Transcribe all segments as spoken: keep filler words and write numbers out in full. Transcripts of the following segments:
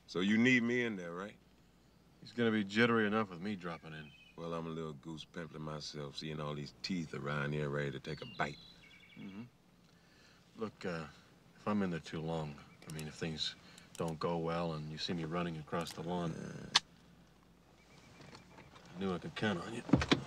So you need me in there, right? He's gonna be jittery enough with me dropping in. Well, I'm a little goose pimpling myself, seeing all these teeth around here ready to take a bite. Mm-hmm. Look, uh, if I'm in there too long, I mean, if things don't go well and you see me running across the lawn, uh, I knew I could count on you.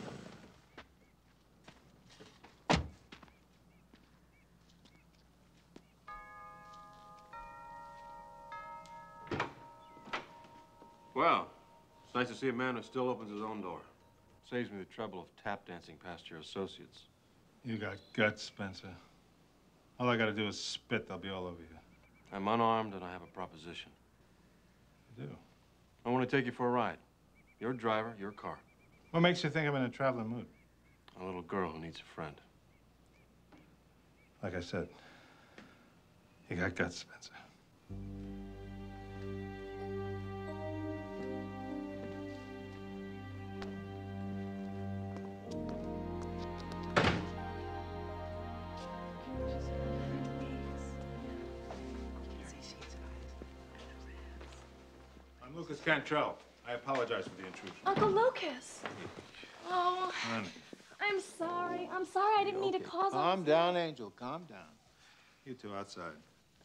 Well, it's nice to see a man who still opens his own door. Saves me the trouble of tap dancing past your associates. You got guts, Spencer. All I gotta do is spit, they'll be all over you. I'm unarmed and I have a proposition. You do? I want to take you for a ride. Your driver, your car. What makes you think I'm in a traveling mood? A little girl who needs a friend. Like I said, you got guts, Spencer. I'm Lucas Cantrell. I apologize for the intrusion. Uncle Lucas. Oh, Honey. I'm sorry. I'm sorry. I didn't mean to cause. Calm down, Angel. Calm down. You two outside.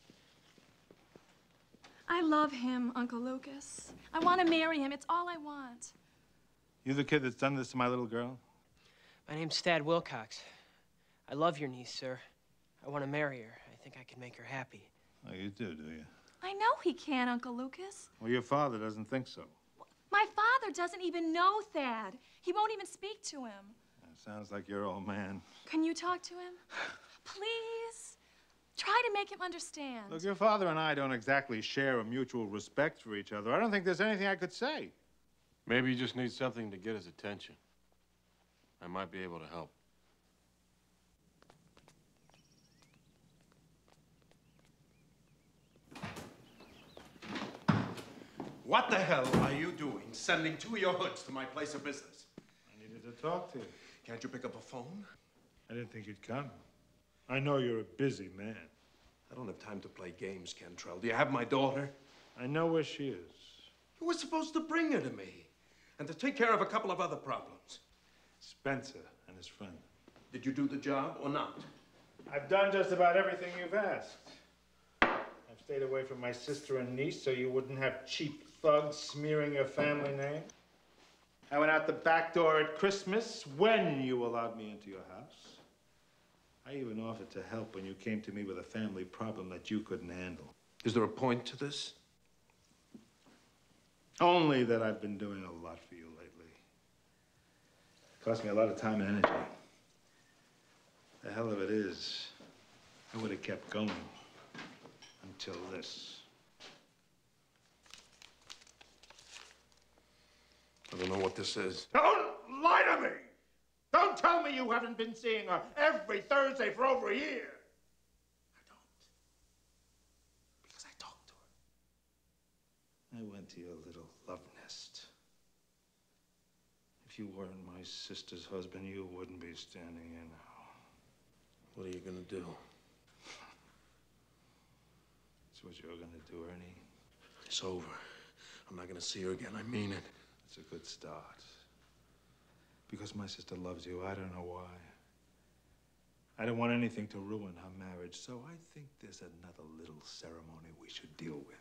I love him, Uncle Lucas. I want to marry him. It's all I want. You the kid that's done this to my little girl? My name's Thad Wilcox. I love your niece, sir. I want to marry her. I think I can make her happy. Oh, you do, do you? I know he can, Uncle Lucas. Well, your father doesn't think so. My father doesn't even know Thad. He won't even speak to him. That sounds like your old man. Can you talk to him? Please. Try to make him understand. Look, your father and I don't exactly share a mutual respect for each other. I don't think there's anything I could say. Maybe you just need something to get his attention. I might be able to help. What the hell are you doing sending two of your hoods to my place of business? I needed to talk to you. Can't you pick up a phone? I didn't think you'd come. I know you're a busy man. I don't have time to play games, Cantrell. Do you have my daughter? I know where she is. You were supposed to bring her to me and to take care of a couple of other problems. Spencer and his friend. Did you do the job or not? I've done just about everything you've asked. I've stayed away from my sister and niece so you wouldn't have cheap thugs smearing your family name. I went out the back door at Christmas when you allowed me into your house. I even offered to help when you came to me with a family problem that you couldn't handle. Is there a point to this? Only that I've been doing a lot for you lately. It cost me a lot of time and energy. The hell of it is, I would have kept going until this. I don't know what this is. Don't lie to me! Don't tell me you haven't been seeing her every Thursday for over a year. I don't. Because I talked to her. I went to your little love nest. If you weren't my sister's husband, you wouldn't be standing here now. What are you gonna do? That's what you're gonna do, Ernie. It's over. I'm not gonna see her again. I mean it. It's a good start. Because my sister loves you, I don't know why. I don't want anything to ruin her marriage, so I think there's another little ceremony we should deal with.